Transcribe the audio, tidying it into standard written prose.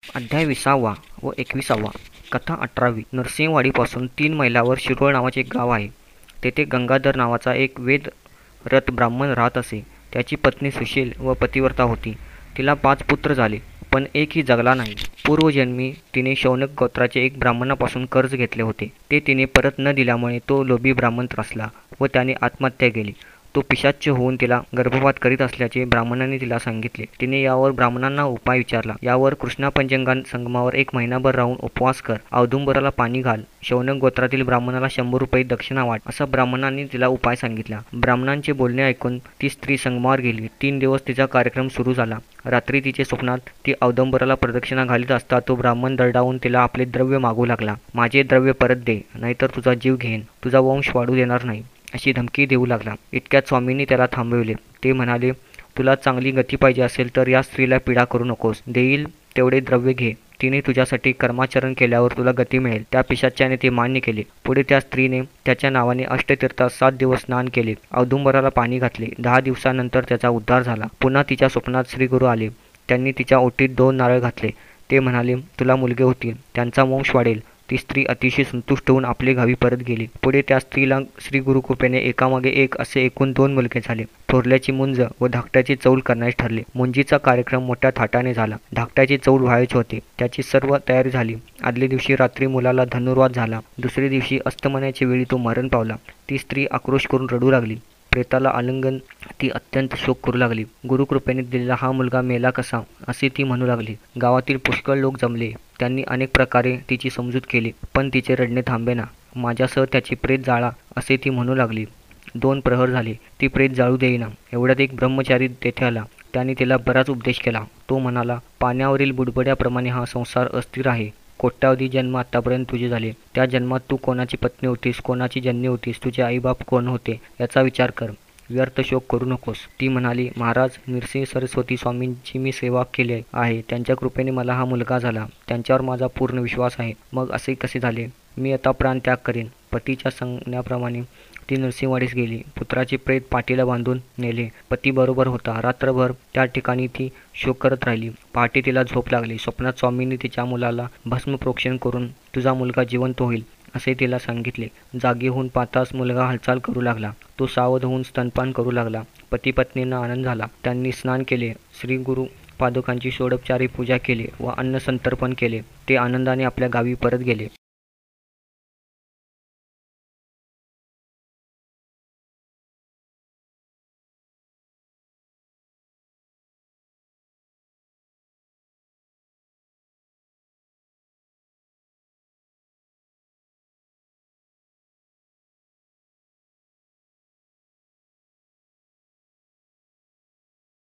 अध्याय 20वा व 21वा. कथा 18वी. नरसिंहवाडीपासून 3 मैलावर शिरोळ नावाचे एक गाव आहे. तेथे गंगाधर नावाचा एक वेदरत ब्राह्मण राहत असे. त्याची पत्नी सुशील व पतिव्रता होती. तिला 5 पुत्र झाले, पण एकही जगला नाही. पूर्वजन्मी तिने शौनक गोत्राचे एक ब्राह्मणापासून कर्ज घेतले होते. ते तिने परत न दिल्यामुळे तो लोभी ब्राह्मण त्रासला व त्याने आत्महत्या केली. तो पिशाच्य होऊन तिला गर्भपात करीत असल्याचे ब्राह्मणाने तिला सांगितले. तिने यावर ब्राह्मणांना उपाय विचारला. यावर कृष्णापंचांगा संगमावर 1 महिनाभर राहून उपवास कर, औदुंबराला पाणी घाल, शौनक गोत्रातील ब्राह्मणाला 100 रुपये दक्षिणा वाट, असा ब्राह्मणांनी तिला उपाय सांगितला. ब्राह्मणांचे बोलणे ऐकून ती स्त्री संगमावर गेली. 3 दिवस तिचा कार्यक्रम सुरू झाला. रात्री तिचे स्वप्नात ती औदुंबराला प्रदक्षिणा घालीत असता तो ब्राह्मण दरडावून तिला आपले द्रव्य मागू लागला. माझे द्रव्य परत दे, नाहीतर तुझा जीव घेईन, तुझा वंश वाढू देणार नाही, अशी धमकी देऊ लागला. इतक्यात स्वामींनी त्याला थांबविले. ते म्हणाले, तुला चांगली गती पाहिजे असेल तर या स्त्रीला पीडा करू नकोस. देईल तेवढे द्रव्य घे. तिने तुझ्यासाठी कर्माचरण केल्यावर तुला गती मिळेल. त्या पिशाच्याने ते मान्य केले. पुढे त्या स्त्रीने त्याच्या नावाने अष्टतीर्थात 7 दिवस स्नान केले, औदुंबराला पाणी घातले. 10 दिवसानंतर त्याचा उद्धार झाला. पुन्हा तिच्या स्वप्नात श्रीगुरू आले. त्यांनी तिच्या ओटीत 2 नारळ घातले. ते म्हणाले, तुला मुलगे होतील, त्यांचा वंश वाढेल. ती स्त्री अतिशय संतुष्ट होऊन आपले गावी परत गेली. पुढे त्या स्त्रीला श्री गुरुकृपेने एकामागे एक असे एकूण 2 मुलगे झाले. थोरल्याची मुंज व धाकट्याची चौल करण्यास ठरले. मुंजीचा कार्यक्रम मोठ्या थाटाने झाला. धाकट्याची चौल व्हायचे होते. त्याची सर्व तयारी झाली. आदल्या दिवशी रात्री मुलाला धनुर्वात झाला. दुसऱ्या दिवशी अस्तमनाच्या वेळी तो मरण पावला. ती स्त्री आक्रोश करून रडू लागली. प्रेताला आलिंगन ती अत्यंत शोक करू लागली. गुरुकृपेने दिलेला हा मुलगा मेला कसा, असे ती म्हणू लागली. गावातील पुष्कळ लोक जमले. त्यांनी अनेक प्रकारे तिची समजूत केली, पण तिचे रडणे थांबेना. माझ्यासह त्याची प्रेत जाळा, असे ती म्हणू लागली. 2 प्रहर झाले. ती प्रेत जाळू देईना. एवढ्यात एक ब्रह्मचारी तेथे आला. त्याने तिला बराच उपदेश केला. तो म्हणाला, पाण्यावरील बुडबुड्याप्रमाणे हा संसार अस्थिर आहे. कोट्यावधी जन्म आतापर्यंत तुझे झाले. त्या जन्मात तू कोणाची पत्नी होतीस, कोणाची जन्य होतीस, तुझे आईबाप कोण होते, याचा विचार कर. व्यर्थ शोक करू नकोस. ती म्हणाली, महाराज, नृसिंह सरस्वती स्वामींची मी सेवा केली आहे. त्यांच्या कृपेने मला हा मुलगा झाला. त्यांच्यावर माझा पूर्ण विश्वास आहे. मग असे कसे झाले? मी आता प्राणत्याग करीन. पतीच्या सांगण्याप्रमाणे ती नरसिंहवाडीस गेली. पुत्राचे प्रेत पाठीला बांधून नेले. पती बरोबर होता. रात्रभर त्या ठिकाणी ती शोक करत राहिली. पहाटे तिला झोप लागली. स्वप्नात स्वामींनी तिच्या मुलाला भस्म प्रोक्षण करून तुझा मुलगा जिवंत होईल, असे तिला सांगितले. जागी होऊन पाहताच मुलगा हालचाल करू लागला. तो सावध होऊन स्तनपान करू लागला. पती पत्नींना आनंद झाला. त्यांनी स्नान केले, श्री गुरु पादुकांची षोडोपचारी पूजा केली व अन्न संतर्पण केले. ते आनंदाने आपल्या गावी परत गेले.